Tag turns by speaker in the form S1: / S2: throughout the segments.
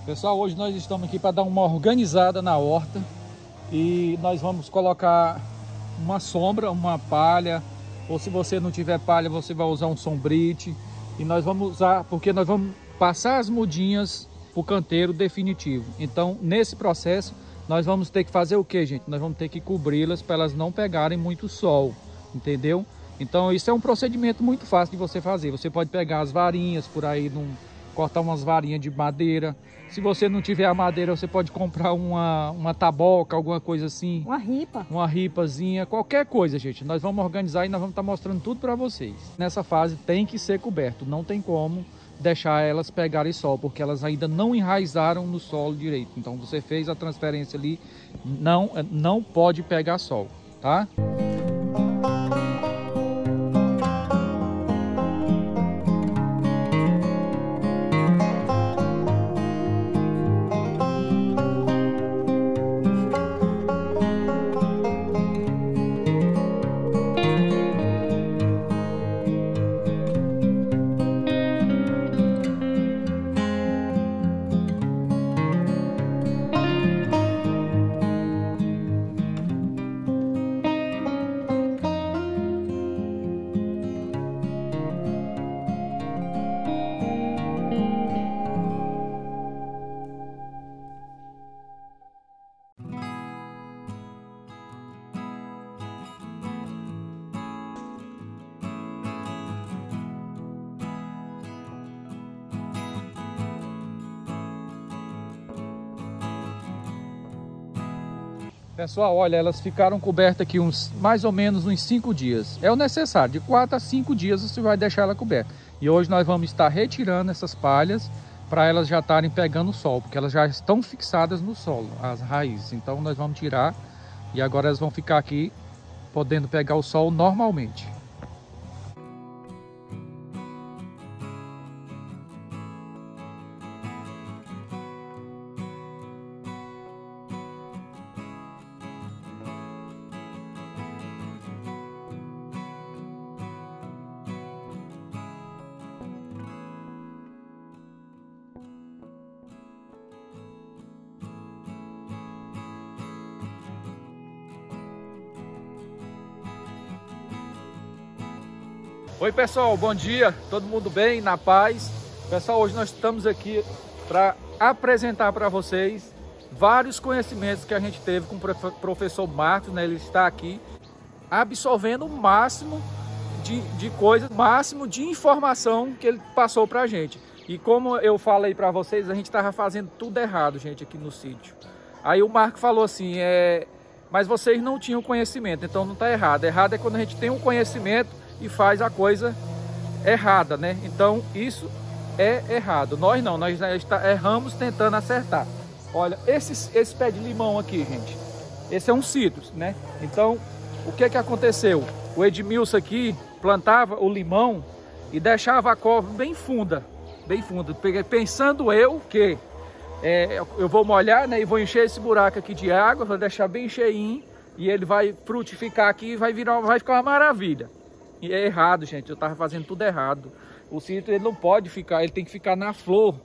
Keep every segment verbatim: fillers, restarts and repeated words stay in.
S1: Pessoal, hoje nós estamos aqui para dar uma organizada na horta e nós vamos colocar uma sombra, uma palha, ou se você não tiver palha, você vai usar um sombrite. E nós vamos usar, porque nós vamos passar as mudinhas para o canteiro definitivo. Então, nesse processo, nós vamos ter que fazer o que, gente? Nós vamos ter que cobri-las para elas não pegarem muito sol, entendeu? Então, isso é um procedimento muito fácil de você fazer. Você pode pegar as varinhas por aí, num, cortar umas varinhas de madeira. Se você não tiver a madeira, você pode comprar uma, uma taboca, alguma coisa assim.
S2: Uma ripa.
S1: Uma ripazinha, qualquer coisa, gente. Nós vamos organizar e nós vamos estar mostrando tudo para vocês. Nessa fase tem que ser coberto, não tem como deixar elas pegarem sol, porque elas ainda não enraizaram no solo direito. Então você fez a transferência ali, não, não pode pegar sol, tá? Pessoal, olha, elas ficaram cobertas aqui uns mais ou menos uns cinco dias. É o necessário, de quatro a cinco dias você vai deixar ela coberta. E hoje nós vamos estar retirando essas palhas para elas já estarem pegando o sol, porque elas já estão fixadas no solo, as raízes. Então nós vamos tirar e agora elas vão ficar aqui podendo pegar o sol normalmente. Oi pessoal, bom dia, todo mundo bem, na paz? Pessoal, hoje nós estamos aqui para apresentar para vocês vários conhecimentos que a gente teve com o professor Marcos, né? Ele está aqui absorvendo o máximo de, de coisas, o máximo de informação que ele passou para a gente. E como eu falei para vocês, a gente estava fazendo tudo errado, gente, aqui no sítio. Aí o Marcos falou assim, é, mas vocês não tinham conhecimento, então não está errado. Errado é quando a gente tem um conhecimento e faz a coisa errada, né? Então isso é errado. Nós não, nós erramos tentando acertar. Olha, esse, esse pé de limão aqui, gente, esse é um citrus, né? Então, o que que aconteceu? O Edmilson aqui plantava o limão e deixava a cova bem funda, bem funda. Pensando eu que é, eu vou molhar, né? E vou encher esse buraco aqui de água, vou deixar bem cheinho e ele vai frutificar aqui e vai virar, vai ficar uma maravilha. E é errado, gente, eu tava fazendo tudo errado. O citro, ele não pode ficar, ele tem que ficar na flor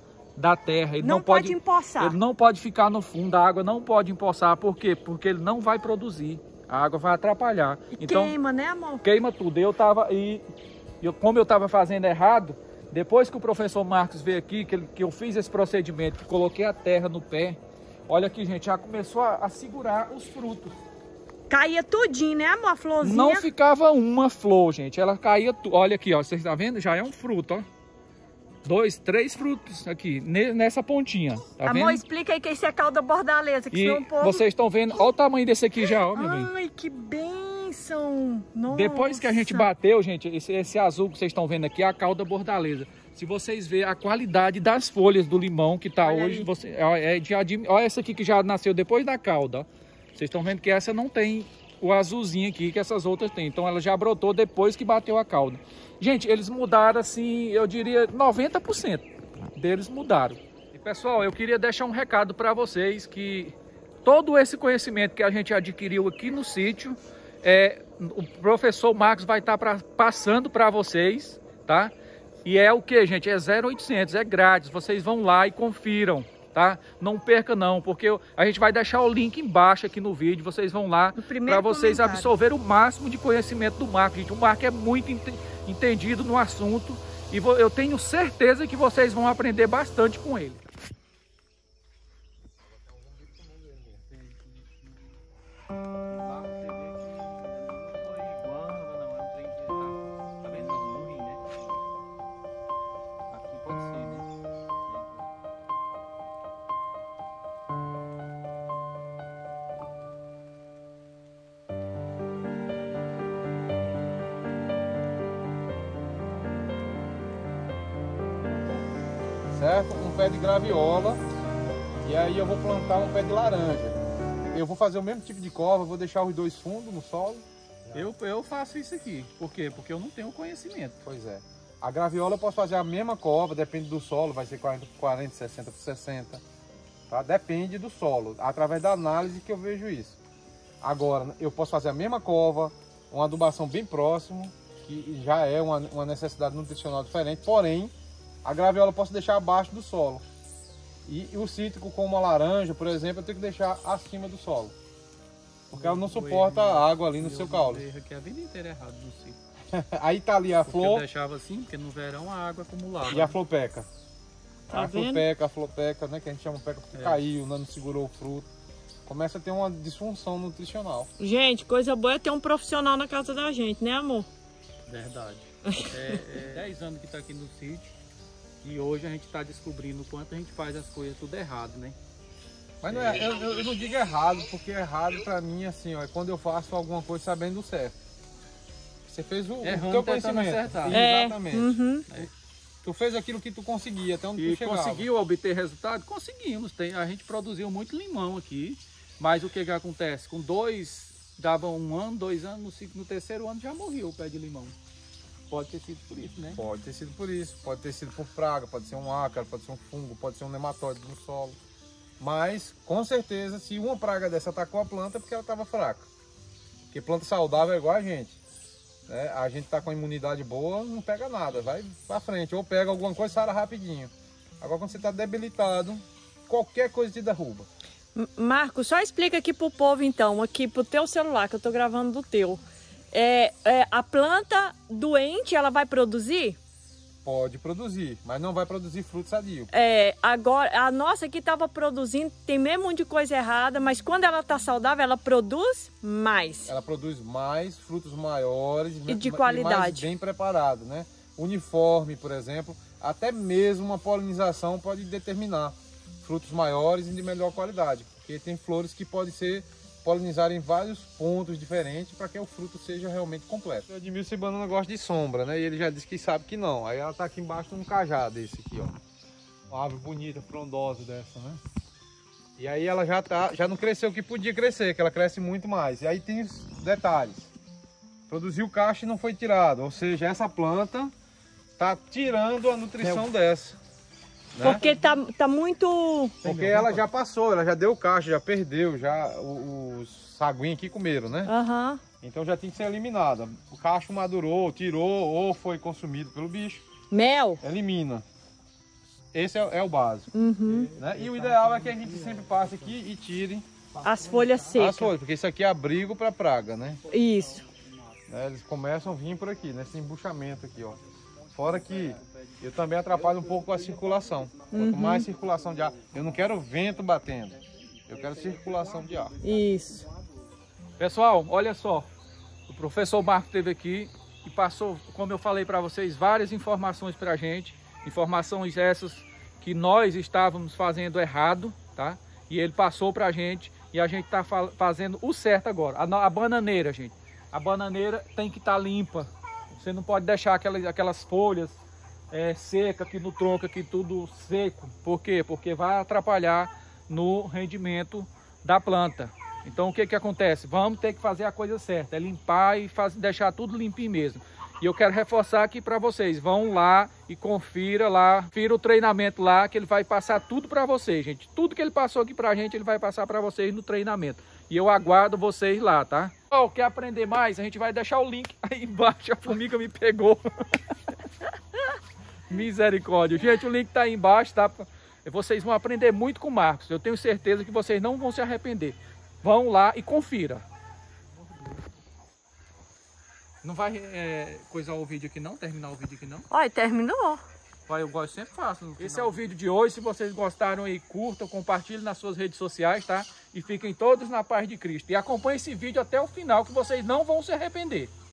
S1: da terra. Ele
S2: não, não pode, pode empoçar.
S1: Ele não pode ficar no fundo, a água não pode empoçar. Por quê? Porque ele não vai produzir. A água vai atrapalhar.
S2: E
S1: então,
S2: queima, né, amor?
S1: Queima tudo. Eu tava, e eu, como eu tava fazendo errado, depois que o professor Marcos veio aqui, que, ele, que eu fiz esse procedimento, que coloquei a terra no pé, olha aqui, gente, já começou a, a segurar os frutos.
S2: Caía tudinho, né, amor? A florzinha.
S1: Não ficava uma flor, gente. Ela caía tudo. Olha aqui, ó. Vocês estão vendo? Já é um fruto, ó. Dois, três frutos aqui, nessa pontinha. Tá
S2: amor,
S1: vendo?
S2: explica aí que esse é calda bordaleza. Que
S1: e
S2: um povo...
S1: vocês estão vendo. Olha o tamanho desse aqui já, ó, meu bem.
S2: Ai, que bênção. Nossa.
S1: Depois que a gente bateu, gente, esse, esse azul que vocês estão vendo aqui é a calda bordaleza. Se vocês verem a qualidade das folhas do limão que tá olha hoje, você, é de, olha essa aqui que já nasceu depois da calda, ó. Vocês estão vendo que essa não tem o azulzinho aqui que essas outras têm. Então ela já brotou depois que bateu a calda. Gente, eles mudaram assim, eu diria noventa por cento deles mudaram. E pessoal, eu queria deixar um recado para vocês que todo esse conhecimento que a gente adquiriu aqui no sítio, é, o professor Marcos vai estar pra, passando para vocês, tá? E é o que, gente? É zero oitocentos, é grátis. Vocês vão lá e confiram. tá? Não perca não, porque a gente vai deixar o link embaixo aqui no vídeo, vocês vão lá para vocês absorver o máximo de conhecimento do Marco, gente. O Marco é muito entendido no assunto e eu tenho certeza que vocês vão aprender bastante com ele.
S3: Certo? Um pé de graviola e aí eu vou plantar um pé de laranja. Eu vou fazer o mesmo tipo de cova, vou deixar os dois fundos no solo.
S1: Eu, eu faço isso aqui. Por quê? Porque eu não tenho conhecimento.
S3: Pois é. A graviola eu posso fazer a mesma cova, depende do solo, vai ser quarenta por quarenta, sessenta por sessenta. Tá? Depende do solo, através da análise que eu vejo isso. Agora, eu posso fazer a mesma cova, uma adubação bem próximo, que já é uma, uma necessidade nutricional diferente, porém, a graviola eu posso deixar abaixo do solo. E, e o cítrico, como a laranja, por exemplo, eu tenho que deixar acima do solo. Porque ela não suporta a água ali no seu caule.
S1: Eu aqui a vida inteira errado no ciclo.
S3: Aí tá ali a
S1: porque
S3: flor.
S1: Eu deixava assim, porque no verão a água acumulava.
S3: E a flor peca.
S2: Tá
S3: a
S2: vendo?
S3: flor peca, a flor peca, né? Que a gente chama peca porque é. caiu, não segurou o fruto. Começa a ter uma disfunção nutricional.
S2: Gente, coisa boa é ter um profissional na casa da gente, né, amor?
S1: Verdade. É dez anos que tá aqui no sítio. E hoje a gente está descobrindo o quanto a gente faz as coisas tudo errado, né?
S3: Mas não é, eu, eu não digo errado, porque errado pra mim, assim, ó, é quando eu faço alguma coisa sabendo do certo. Você fez o,
S1: Errando,
S3: o teu conhecimento.
S1: Acertar.
S2: É.
S3: Exatamente.
S2: Uhum.
S3: É. Tu fez aquilo que tu conseguia, até onde
S1: E
S3: tu chegava.
S1: conseguiu obter resultado? Conseguimos. Tem, a gente produziu muito limão aqui, mas o que que acontece? Com dois, dava um ano, dois anos, no, no terceiro ano já morreu o pé de limão. Pode ter sido por isso, né?
S3: Pode ter sido por isso, pode ter sido por praga, pode ser um ácaro, pode ser um fungo, pode ser um nematóide no solo. Mas, com certeza, se uma praga dessa atacou a planta é porque ela estava fraca. Porque planta saudável é igual a gente. Né? A gente tá com a imunidade boa, não pega nada, vai pra frente. Ou pega alguma coisa e sara rapidinho. Agora, quando você tá debilitado, qualquer coisa te derruba.
S2: Marco, só explica aqui pro povo, então, aqui pro teu celular, que eu tô gravando do teu. É, é, a planta doente, ela vai produzir?
S3: Pode produzir, mas não vai produzir fruto sadio.
S2: É, agora, a nossa aqui estava produzindo, tem mesmo um monte de coisa errada, mas quando ela está saudável, ela produz mais.
S3: Ela produz mais, frutos maiores
S2: e de
S3: e
S2: qualidade.
S3: mais bem preparado, né? Uniforme, por exemplo, até mesmo uma polinização pode determinar frutos maiores e de melhor qualidade, porque tem flores que podem ser polinizar em vários pontos diferentes para que o fruto seja realmente completo. O Edmilson Banana gosta de sombra, né? E ele já disse que sabe que não. Aí ela tá aqui embaixo de um cajá desse aqui, ó. Uma árvore bonita, frondosa dessa, né? E aí ela já tá, já não cresceu o que podia crescer, que ela cresce muito mais. E aí tem os detalhes. Produziu cacho e não foi tirado, ou seja, essa planta tá tirando a nutrição é. dessa. Né?
S2: Porque tá, tá muito...
S3: Porque ela já passou, ela já deu o cacho, já perdeu, já os saguinhos aqui comeram, né?
S2: Uhum.
S3: Então já tem que ser eliminada. O cacho madurou, tirou ou foi consumido pelo bicho.
S2: Mel.
S3: Elimina. Esse é, é o básico.
S2: Uhum.
S3: Né? E o ideal é que a gente sempre passe aqui e tire
S2: as folhas secas.
S3: As folhas, porque isso aqui é abrigo para praga, né?
S2: Isso.
S3: Né? Eles começam a vir por aqui, nesse embuchamento aqui, ó. Fora que eu também atrapalho um pouco a circulação. Quanto
S2: Uhum.
S3: mais circulação de ar, eu não quero vento batendo, eu quero circulação de ar.
S2: Isso.
S1: Pessoal, olha só, o professor Marco esteve aqui e passou, como eu falei para vocês, várias informações para a gente, informações essas que nós estávamos fazendo errado, tá? E ele passou para a gente e a gente está fazendo o certo agora. A, a bananeira, gente, a bananeira tem que estar tá limpa. Você não pode deixar aquelas, aquelas folhas é, secas aqui no tronco, aqui tudo seco. Por quê? Porque vai atrapalhar no rendimento da planta. Então o que que acontece? Vamos ter que fazer a coisa certa, é limpar e faz, deixar tudo limpinho mesmo. E eu quero reforçar aqui para vocês, vão lá e confira lá, confira o treinamento lá, que ele vai passar tudo para vocês, gente. Tudo que ele passou aqui pra gente, ele vai passar para vocês no treinamento. E eu aguardo vocês lá, tá? Oh, quer aprender mais? A gente vai deixar o link aí embaixo. A formiga me pegou. Misericórdia. Gente, o link tá aí embaixo, tá? Vocês vão aprender muito com o Marcos. Eu tenho certeza que vocês não vão se arrepender. Vão lá e confira. Não vai é, coisar o vídeo aqui não? Terminar o vídeo aqui não?
S2: Olha, terminou.
S1: Eu gosto, sempre faço. Esse é o vídeo de hoje. Se vocês gostaram aí, curtam, compartilhem nas suas redes sociais, tá? E fiquem todos na paz de Cristo. E acompanhem esse vídeo até o final, que vocês não vão se arrepender.